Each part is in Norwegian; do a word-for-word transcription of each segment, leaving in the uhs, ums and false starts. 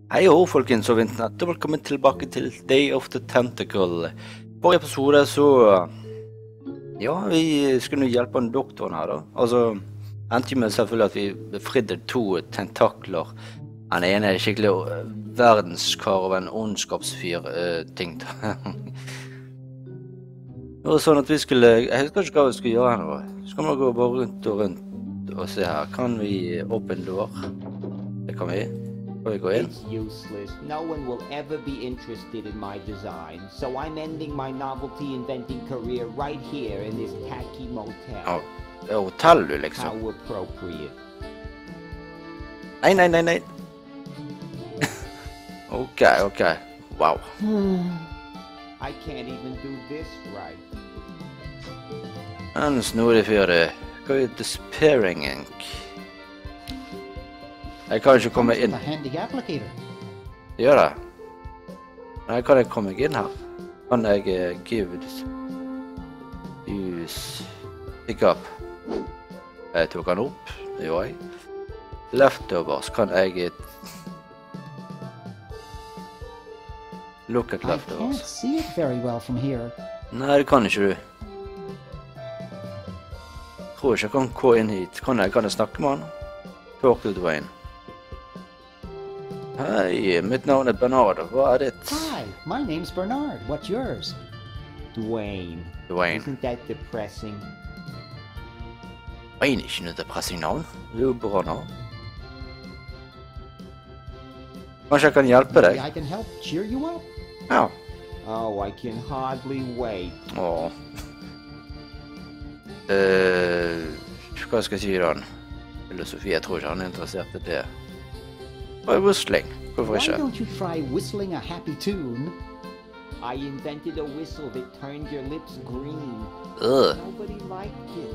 Hei og folkens og vinternett, og velkommen tilbake til Day of the Tentacle. Forrige episode så, ja, vi skulle jo hjelpe en doktoren her da. Altså, endte med selvfølgelig at vi befridde to tentakler. Han ene er skikkelig verdenskar av en ondskapsfyr uh, ting. Det var sånn at vi skulle, jeg husker ikke hva vi skulle gjøre her nå. Så kan vi gå bare rundt og rundt og se her. Kan vi open door? Det kan vi. It's useless. No one will ever be interested in my design, so I'm ending my novelty inventing career right here in this tacky motel. Ja, det er hotell du liksom. How appropriate. Nei, nei, nei, nei. Ok, ok. Wow. I can't even do this right. En snodig fyr, det. Hva er Despairing Ink? Jeg kan ikke komme inn. Gjør det? Nei, kan jeg komme inn her? Kan jeg uh, give use pick up? Jeg tok han opp, det gjorde jeg. Leftovers, kan jeg look at leftovers? Nei, det kan ikke du. Tror ikke jeg kan gå inn hit. Kan jeg, kan jeg snakke med han? Talk to Dwayne. Hei, mitt navn er Bernard. Hva er ditt? Hi, my name's Bernard. What's yours? Dwayne. Dwayne. Isn't that depressing? Dwayne er ikke noe depressing navn. Det er jo bra navn. Kanskje jeg kan hjelpe deg? I can help cheer you up. Ja. Oh, I can hardly wait. Åh. Uh, hva skal jeg si da? Filosofi, jeg tror ikke han er interessert i det. Why whistling? Hvorfor ikke? Why don't you try whistling a happy tune? I invented a whistle that turned your lips green. Ugh. Nobody liked it.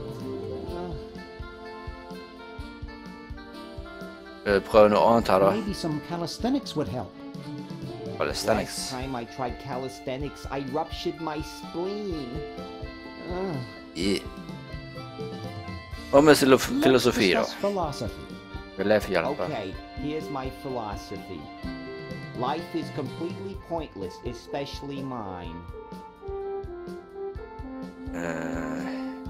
Uh, prøv noe annet her da. Maybe some calisthenics would help. Calisthenics? Last time I tried calisthenics, I ruptured my spleen. Uh. Yeah. Hva med filosofi da? Philosophy. Vil jeg få hjelpe? Okay, here's my philosophy. Life is completely pointless, especially mine. Uh,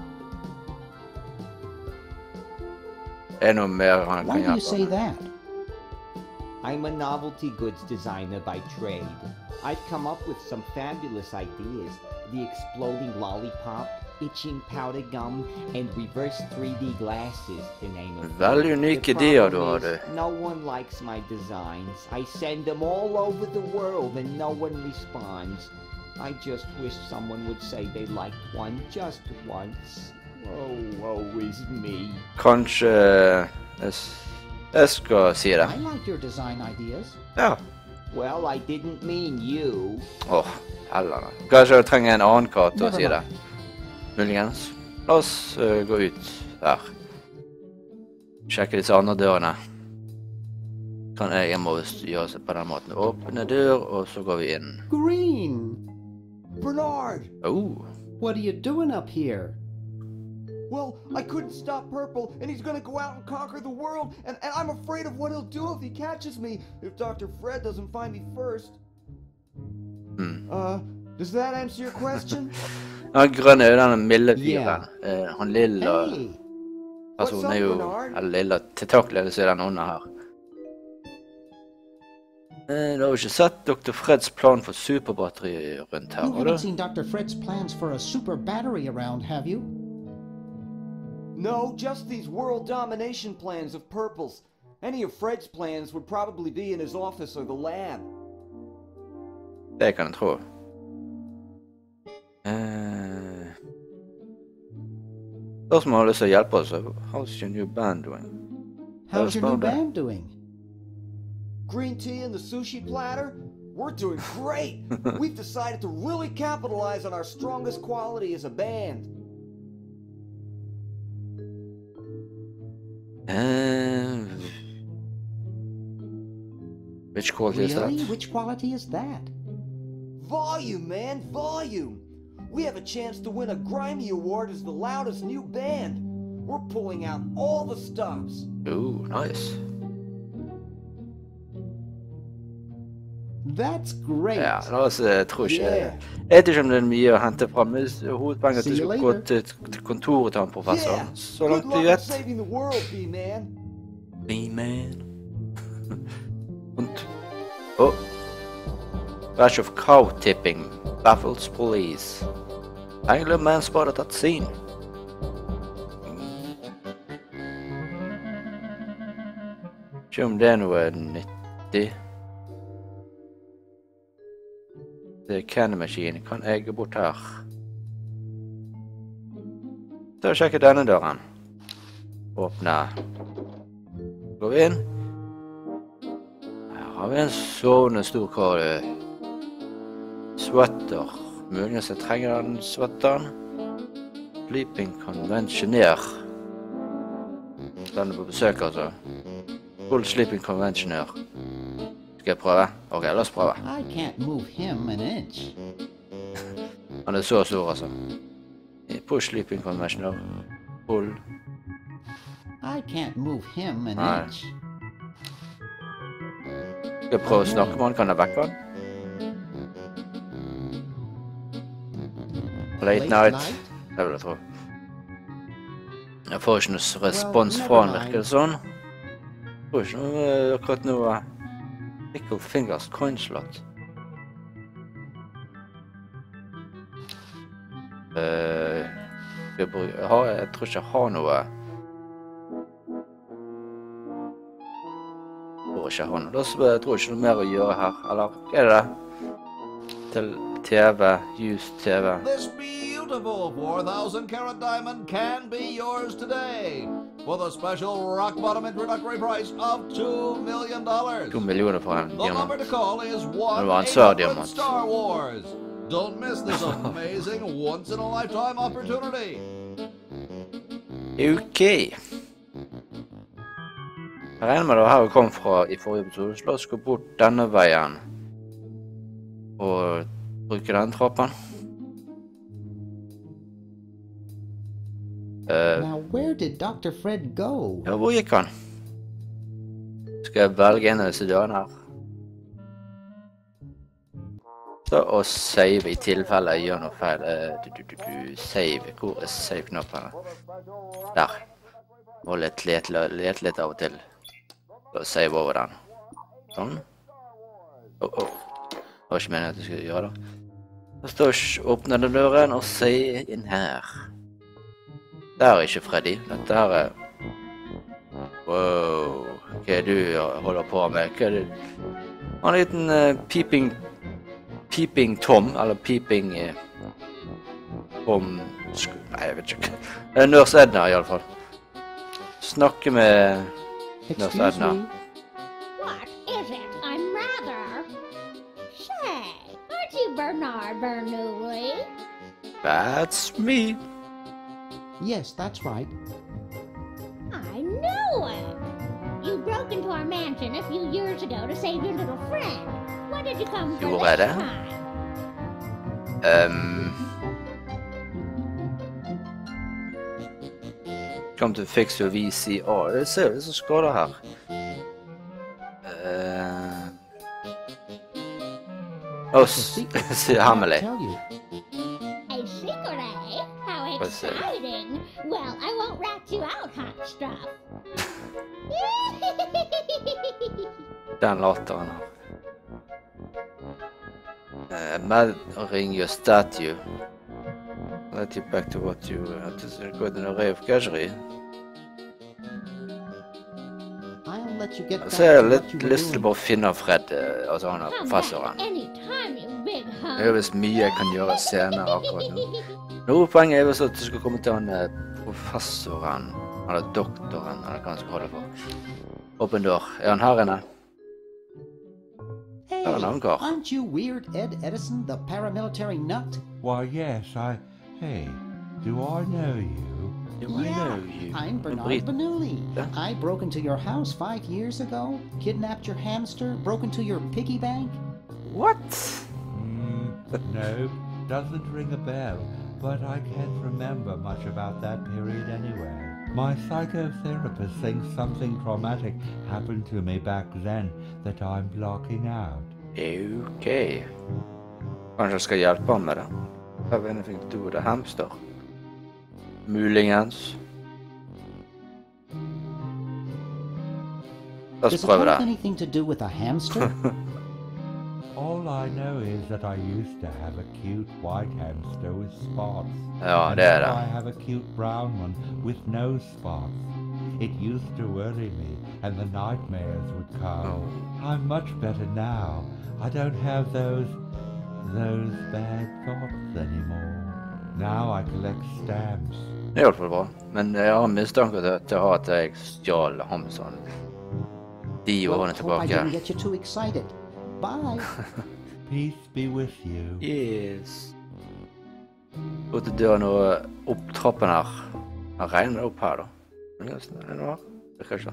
er det noe mer han kan hjelpe? Why do you say that? I'm a novelty goods designer by trade. I've come up with some fabulous ideas. The exploding lollipop, itching powder gum, and reverse three D glasses, to name a few. Veldig unike ideer du har, du. No one likes my designs. I send them all over the world and no one responds. I just wish someone would say they liked one just once. Oh, woe is me. Kanskje jeg, jeg skal si det. I like your design ideas. Ja. Well, I didn't mean you. Åh, oh, heller. Kanskje jeg trenger en annen katt til å si det. Muligens. La oss uh, gå ut her. Sjekke disse andre dørene. Kan jeg, jeg må gjøre seg på den måten. Åpne dør, og så går vi inn. Green! Bernard! Oh. What are you doing up here? Well, I couldn't stop Purple, and he's gonna go out and conquer the world, and, and I'm afraid of what he'll do if he catches me, if Doctor Fred doesn't find me first. Hmm. Uh, does that answer your question? Han grønne er jo denne milde fyren. Yeah. Uh, han lille... Hey! Altså, hun What's er up, jo... Bernard? Eller lille tentakler, så er den onde her. Uh, du har jo ikke sett doktor Freds plan for superbatteri rundt her, You har du? haven't seen Doctor Fred's plans for a super battery around, have you? No, just these world domination plans of Purple's. Any of Fred's plans would probably be in his office or the lab. Det kan jeg tro. Uh, Spørsmålet har lyst til å hjelpe oss. How's your new band doing? How's your new about that? band doing? Green tea and the sushi platter? We're doing great! We've decided to really capitalize on our strongest quality as a band. Uh, which quality is Really? that? Which quality is that? Volume, man, volume! We have a chance to win a Grimy Award as the loudest new band. We're pulling out all the stops. Ooh, nice. That's great. Ja, altså, jeg tror ikke Yeah. Jeg vet ikke om det er mye å hente fram. Men hovedpoenget er at See du you skal gå later. til, til kontoret til han professoren. Yeah. Så Good langt luck du with vet. saving the world, B-Man. B-man. Und... Oh. Rash of cow tipping baffles police. Angler man spotted at scene. Ikke om det er noe nyttig. Det er candy-maskin. Kan jeg gå bort her? Så sjekker denne døren. Åpne. Går vi inn. Her har vi en sånn stor kar. Sweater. Muligens jeg trenger den sweateren. Sleeping Conventioner. Den er på besøk, altså. Full Sleeping Conventioner. Skal jeg prøve? Ok, la oss prøve. I can't move him an inch. Han er så stor, altså. Push Sleeping Conventioner. Full. I can't move him an Nei. inch. Skal jeg prøve å snakke med han? Kan jeg vekke han? Late night. Det vil jeg tro. Jeg får ikke noe respons fra han, virker det sånn. Jeg får ikke noe eh, akkurat noe Pickle Fingers coinslot. Uh, jeg, bruker, jeg, har, jeg tror ikke jeg har noe. Jeg tror ikke jeg har noe. Da så jeg tror ikke noe mer å gjøre her. Eller, hva er det det? Til T V, use T V. This beautiful four thousand carat diamond can be yours today for the special rock bottom introductory price of two million dollars. To millioner for en The number diamant. to call is Det one var en eight svær hundred diamant. Star Wars. Don't miss this amazing once in a lifetime opportunity. Ok. Jeg regner med det her vi kom fra i forrige episode, så la oss gå bort denne veien. Og bruke den trappen. Uh, Now, where did Doctor Fred go? ja, hvor gikk han? Skal jeg velge en av disse dørene her? Så, og save i tilfelle jeg gjør noe feil. Uh, du, du, du, du, save. Hvor er save-knappen? Der. Og lete litt, litt, litt av og til. Så save over den. Sånn. Åh, oh, oh. Det var ikke meningen at jeg skulle gjøre det. Så står åpner den døren og se inn her. Det er ikke Freddy. Dette her er... Wow. Hva er det du holder på med? Hva er det? Han har en liten uh, peeping... Peeping Tom, eller peeping... Uh, Tom... Sk Nei, jeg vet ikke. Det er Nurse Edna i alle fall. Snakke med Nurse Excuse Edna. me. What is it? I'm rather. Say, aren't you Bernard Bernoulli? That's me. Yes, that's right. I knew it! You broke into our mansion a few years ago to save your little friend. What did you come for Gjorde jeg this det? time? Um, Come to fix your V C R. Det ser ut som skader her. Uh, oh, It's a secret. se I can't Emily. tell you. A secret, eh? How Let's see. exciting! Well, I won't rat you out, hot stuff. Den latteren her. Uh, Marrying your statue. Let you back to what you had to go in an array of gadgetry. I'll let you get back Så jeg har to what litt you were lyst til doing. bare å finne Fred, uh, altså han er Come professoren. back anytime, you big hunk. Det er visst mye jeg kan gjøre senere akkurat nå. Hovedpoenget er visst at du skal komme til han eh, professoren, eller doktoren, eller hva han skal holde for. Åpen dør. Er han her inne? Hey, Ja, en annen kar. aren't you Weird Ed Edison, the paramilitary nut? Why, yes, I... Hey, do I know you? Do I know you? I'm Bernard Brit- Bernoulli. Yeah. I broke into your house five years ago, kidnapped your hamster, broke into your piggy bank. What? Mm, no, doesn't ring a bell, but I can't remember much about that period anyway. My psychotherapist thinks something traumatic happened to me back then that I'm blocking out. Ok. Kanskje jeg skal hjelpe han med det. Have anything to do with a hamster? Muligens. La oss Does it prøve have det. anything to do with a hamster? All I know is that I used to have a cute white hamster with spots. Ja, and det er now det. I have a cute brown one with no spots. It used to worry me, and the nightmares would come. Oh. I'm much better now. I don't have those, those bad thoughts anymore. Now I collect stamps. Det er i hvert fall bra. Men jeg har mistanke til til at jeg stjal hamsteren de Well, årene hope I tilbake. didn't get you too excited. Bye. Peace be with you. Yes. Gå til døren og opp trappen her. Jeg regner det opp her da. Er det noe her? Det kan ikke.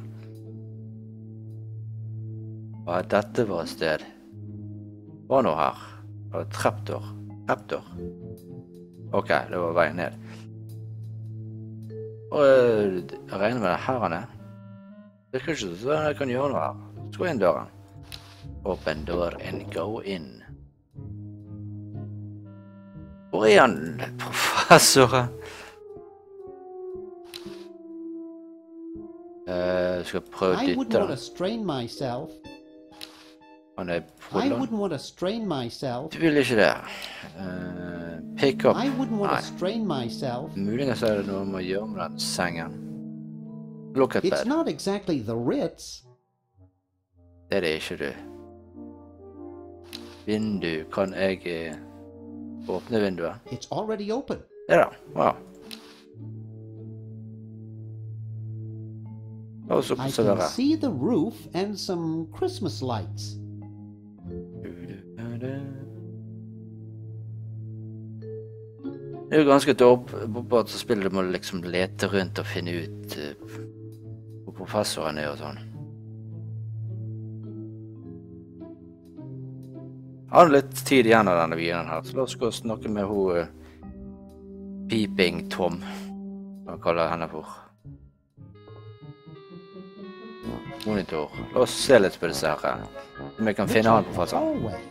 Hva er dette for et sted? Hva er noe her? Det var et trappdør. Trappdør. Ok, det var veien ned. Og jeg regner med det her han er. Det kan ikke så jeg kan gjøre noe her. Så gå inn døren. Open door and go in. Hvor er han, professor? Jeg skal prøve I wouldn't dytte want to da. strain myself. Han er I full. wouldn't want to strain myself. Du vil ikke det. Uh, pick up. I wouldn't want Nei. to strain myself. Muligens er det noe med å gjøre med den sengen. Look at It's that. not exactly the Ritz. Det er det ikke, du. Vindu. Kan jeg eh, åpne vinduet? It's already open. Det da. Wow. Og så I så can der. see the roof and some Christmas lights. Det er jo ganske dobbelt å spille. Du må liksom lete rundt og finne ut uh, hvor professoren er og sånn. Jeg har litt tid igjen av denne videoen her, så la oss gå og snakke med hun uh, Peeping Tom, hva kaller jeg henne for. Monitor. La oss se litt på disse her, om jeg kan finne han professoren. Hallway.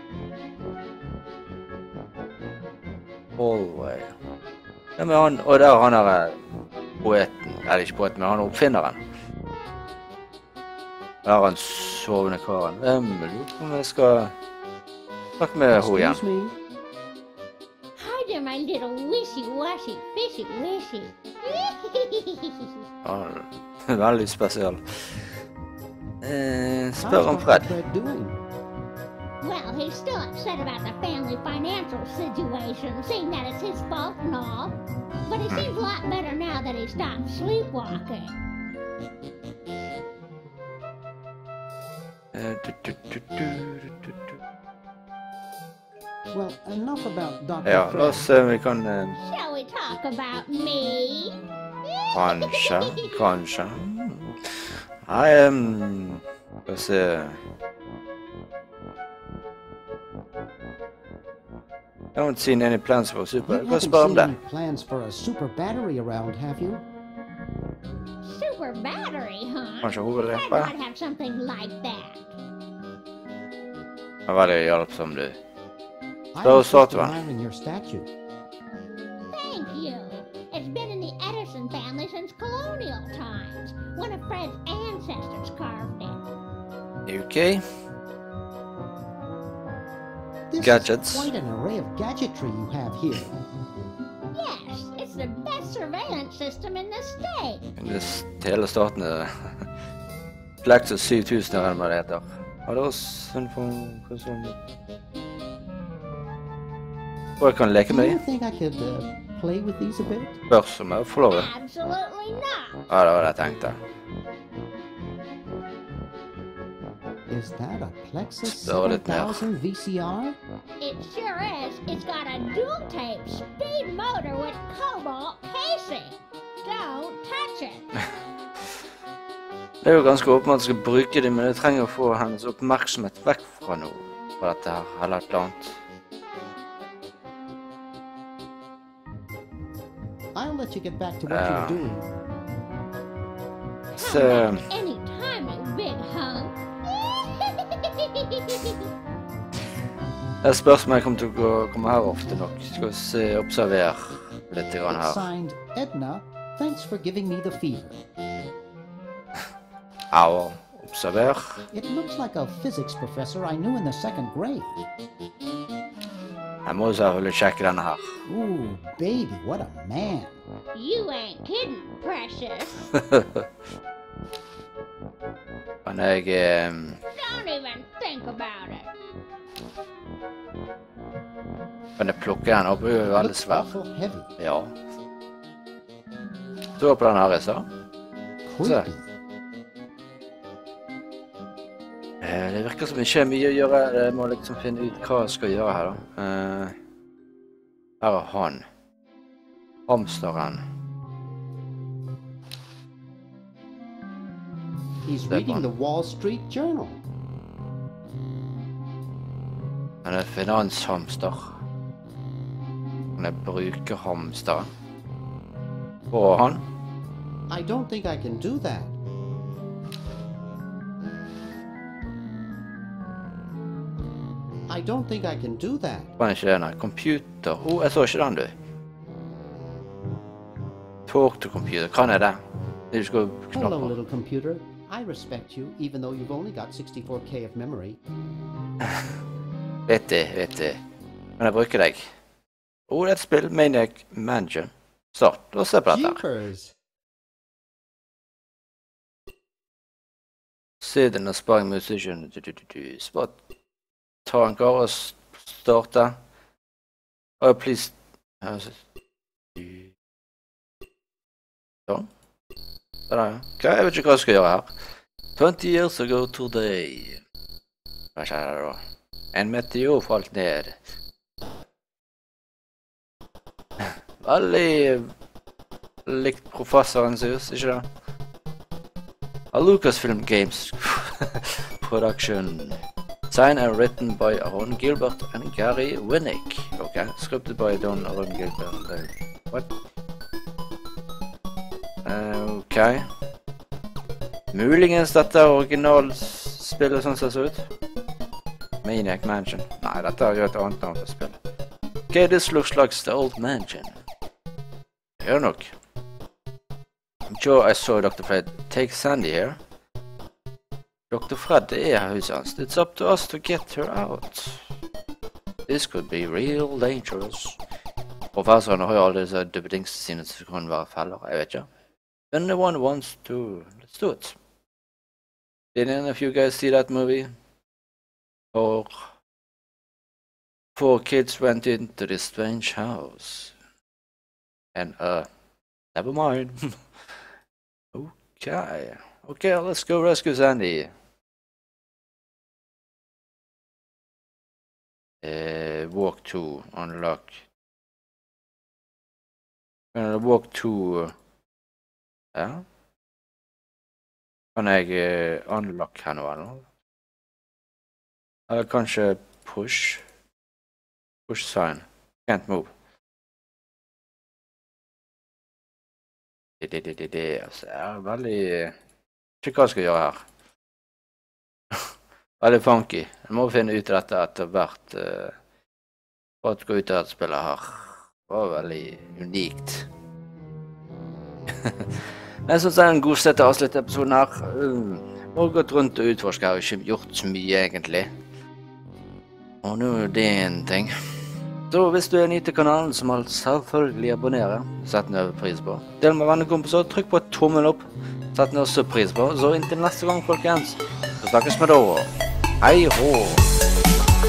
Hallway. Ja, men han, og der han er eh, poeten, eller ikke poeten, men han er oppfinneren. Der er han sovende karen. Hvem lurer på om jeg skal snakke med henne igjen. Excuse me. Hi there, my little wishy-washy, fishy-wishy. Han er veldig spesiell. Eh, How's spør om Doctor Fred. Fred doing? Well, he's still upset about the family financial situation, seeing that it's his fault and all. But he seems a lot better now that he stopped sleepwalking. Eh, du, du, du, du, du, du. Well, enough about Doctor Ja, la Fred. oss se om vi kan eh, Shall we talk about me? kanskje, kanskje. Nei, um, skal vi se. I haven't seen any plans for a super. You Hva haven't spør om seen det? any plans for a super battery around, have you? Super battery, huh? Kanskje Fred hovedrepa? might have something like that. Det var veldig hjelpsom, du. I So, was just sort of. admiring your statue. Thank you. It's been in the Edison family since colonial times. One of Fred's ancestors carved it. Ok. This Gadgets. is quite an array of gadgetry you have here. Yes, it's the best surveillance system in the state. Det hele staten er Plexus syv tusen er hva det heter. Har du også en informasjon? Og jeg kan leke Do med you dem. think I could uh, play with these a bit? Spørs om jeg får lov. Absolutely not. Ja, det var det jeg tenkte. Is that a Plexus Spell it now. seven thousand V C R? It sure is. It's got a dual tape speed motor with cobalt casing. Don't touch it. Det er jo ganske åpent at jeg skal bruke det, men jeg trenger å få hennes oppmerksomhet vekk fra noe. Fra dette her, eller et eller annet. I'll let you get back to what Uh, you're doing. Så, Any time, you big hunk. Det spørs om jeg kommer til å komme her ofte nok. Skal vi se, observer litt grann her. Signed, Edna. Thanks for giving me the fever. Au, observer. It looks like a physics professor I knew in the second grade. Jeg må selvfølgelig sjekke denne her. Ooh, baby, what a man. You ain't kidding, precious. Kan jeg... Um, Don't even think about it. kan jeg plukke den opp? Det er jo veldig Looks svær. awful heavy. Ja. Så på den her i stad. Creepy. Eh, det virker som ikke er mye å gjøre. Jeg må liksom finne ut hva jeg skal gjøre her da. Eh, her er han. Hamsteren. He's reading the Wall Street Journal. Han er finanshamster. Kan jeg bruke hamsteren? Og han? I don't think I can do that. I don't think I can do that. Kan ikke det, nei. Computer. Å, jeg så ikke den, du. Talk to computer. Kan jeg det? Du skal Hello, knappe. little computer. I respect you, even though you've only got sixty-four K of memory. Vet det, vet det. Kan jeg bruke deg? Å, det er et spill. Maniac Mansion. Start. La oss se på dette her. Jeepers! Sit in a sparring musician. Du, du, du, du. Spot. Ta en kar og starte. Oh, please. Sånn. Sånn, ja. Ok, jeg vet ikke hva jeg skal gjøre her. twenty years ago today. Hva skjer det da? En meteor falt ned. Veldig likt professoren synes, ikke det? A Lucasfilm Games production. Signed and written by Ron Gilbert and Gary Winnick. Okay, scripted by Don Ron Gilbert. Uh, what? Uh, ok. Muligens dette er originalspillet sånn som det ser ut. Maniac Mansion. Nei, dette er jo et annet navn til spillet. Okay, this looks like the old mansion. Gjør det nok. I'm sure I saw Doctor Fred take Sandy here. Doctor Fred er huset hans. It's up to us to get her out. This could be real dangerous. Professoren har jo alle disse dubbedingsene sine som kan være feller. Jeg vet ikke. Anyone wants to... Let's do it. Did any of you guys see that movie? Or... Four kids went into this strange house. And, uh... Never mind. Okay. Okay, let's go rescue Sandy. Uh, walk to unlock. Uh, walk to. Uh, ja. Kan jeg uh, unlock her nå, eller? Eller kanskje push. Push sign. Can't move. Det, det, det, det, det, altså, det er veldig... Ikke hva jeg skal gjøre her. Veldig funky. Jeg må finne ut av dette etter hvert. Uh, for at gå ut av dette spillet her. Det var veldig unikt. Men jeg synes det er en god sted til å avslutte episoden her. Uh, jeg har gått rundt og utforsket, jeg har ikke gjort så mye egentlig. Og nå er det en ting. Så hvis du er ny til kanalen, så må du selvfølgelig abonnere. Sett den over pris på. Del med vennekompiser, trykk på et tommel opp. Sett den også pris på. Så inntil neste gang, folkens. Så snakkes vi da. Hei hå!